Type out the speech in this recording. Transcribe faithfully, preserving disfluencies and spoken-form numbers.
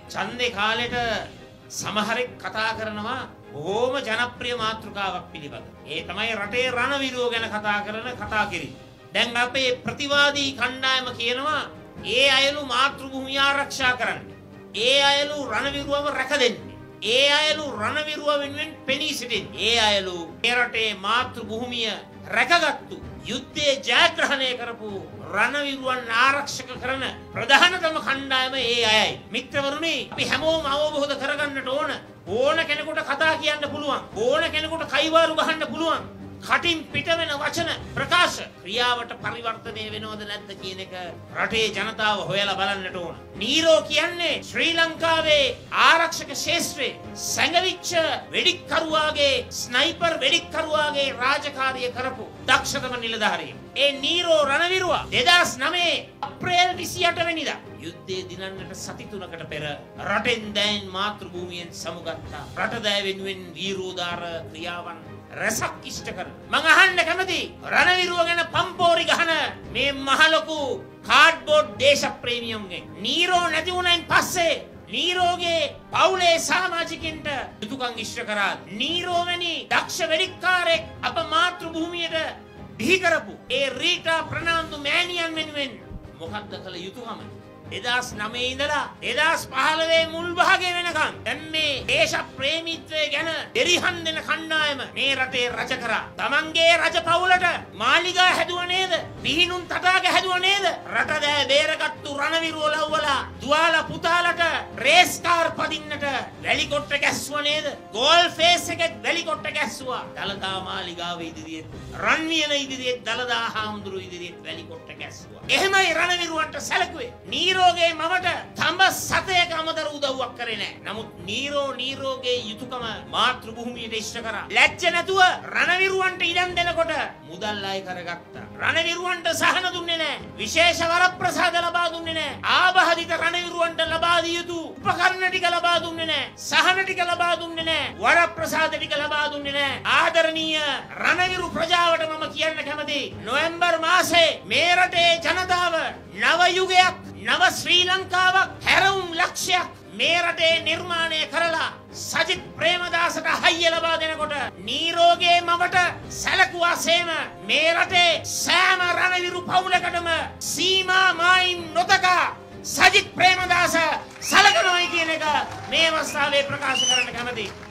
ඡන්දේ කාලෙට සමහරෙක් කතා කරනවා බොහොම ජනප්‍රිය මාතෘකාවක් පිළිබඳ. ඒ තමයි රටේ රණවිරුව ගැන කතා කරන කතා කිරි. දැන් අපේ ප්‍රතිවාදී කණ්ඩායම කියනවා ඒ අයලු මාතෘ භූමිය ආරක්ෂා කරන්න. ඒ අයලු රණවිරුවව රැක දෙන්න. ඒ අයලු රණවිරුව වෙනුවෙන් පෙනී සිටින්. ඒ අයලු මේ රටේ මාතෘ භූමිය රැකගත්තු යුද්ධයේ ජයග්‍රහණය කරපු රණවිරුවන් ආරක්ෂක කරන ප්‍රධානතම කණ්ඩායම ඒ අයයි. මිත්‍රවරුනි, අපි හැමෝම අවබෝධ කරගන්නට ඕන ඕන කෙනෙකුට කතා කියන්න පුළුවන්. ඕන කෙනෙකුට කයිවාරු ගහන්න පුළුවන්. කටින් පිට වෙන වචන ප්‍රකාශ ක්‍රියාවට පරිවර්තනය වෙනවද නැද්ද කියන එක රටේ ජනතාව හොයලා බලන්නට ඕන. නීරෝ කියන්නේ ශ්‍රී ලංකාවේ ආරක්ෂක ශාස්ත්‍රයේ සංගවිච්ච වෙඩික්කරුවාගේ ස්නයිපර් වෙඩික්කරුවාගේ රාජකාරිය කරපු දක්ෂතම නිලධාරියෙක්. ඒ නීරෝ රණවිරුවා දෙදාස් නවය අප්‍රේල් විසිඅට වෙනිදා යුද්ධයේ දිනන්නට සති තුනකට පෙර රටෙන් දැන් මාතෘ භූමියෙන් සමුගත්තා. රට දෑ වෙනුවෙන් වීරෝදාර ක්‍රියාවන් රසක් ඉෂ්ට කර මං අහන්න කැමති රණවිරුව ගැන පම්පෝරි ගහන මේ මහලොකු කාඩ්බෝඩ් දේශප්‍රේමියුන්ගෙන් නීරෝ නැති වුණයින් පස්සේ නීරෝගේ පවුලේ සමාජිකින්ට යුතුයකම් ඉෂ්ට කරා. නීරෝ වැනි දක්ෂ වෙඩික්කාරයෙක් අප මාතෘ භූමියට බිහි කරපු ඒ රීටා ප්‍රනාන්දු මෑණියන් වෙනුවෙන් මොකක්ද කළ යුතුයකම? දෙදාස් නවය ඉඳලා දෙදාස් පහළොව මුල් භාගය වෙනකන් දැන් මේ දේශප්‍රේමීත්වය ගැන දෙරිහන් දෙන කණ්ඩායම මේ රටේ රජ කරා. තමන්ගේ රජ පවුලට මාලිගා හැදුවා නේද? පිහිනුම් තටාක හැදුවා නේද? රට දෑ බේරගත්තු රණවිරුව ලව්වලා දුවාලා පුතාලට රේස් කාර් පදින්නට වැලි කොට්ට ගැස්සුවා නේද? ගෝල් ෆේස් එකෙත් වැලි කොට්ට ගැස්සුවා. දළදා මාලිගාව ඉදිරියේ රන්වියන ඉදිරියේ දළදා හාමුදුරුවෝ ඉදිරියේ වැලි කොට්ට ගැස්සුවා. එහෙමයි රණවිරුවන්ට සැලකුවේ. නීරෝගේ මවට තඹ සතයක අමතර උදව්වක් කරේ නැහැ. නමුත් නීරෝ නීරෝගේ යුතුයකම මාතෘ භූමියට ඉෂ්ට කරා. ලැජ්ජ නැතුව රණවිරුවන්ට ඉඩම් දෙනකොට මුදල් අය කරගත්තා. රණවිරුවන්ට සහන දුන්නේ නැහැ. විශේෂ වරප්‍රසාද ලබා දුන්නේ නැහැ. ආබාධිත රණවිරුවන්ට ලබා දිය යුතු උපකරණ ටික ලබා දුන්නේ නැහැ. සහන ටික ලබා දුන්නේ නැහැ. වරප්‍රසාද ටික ලබා දුන්නේ නැහැ. ආදරණීය රණවිරු ප්‍රජාවට මම කියන්න කැමතියි. නොවැම්බර් මාසේ මේ රටේ ජනතාව නව යුගයක් නව ශ්‍රී ලංකාවක් හැරවුම් ලක්ෂයක් මේ රටේ නිර්මාණය කරලා සජිත් ප්‍රේමදාසට හයිය ලබා දෙනකොට නීරෝගේ මවට සැලකුවාසේම මේ රටේ සෑම රණවිරු පවුලකටම සීමා මායිම් නොතකා සජිත් ප්‍රේමදාස සලකනවායි කියන එක මේ අවස්ථාවේ ප්‍රකාශ කරන්න කැමතියි.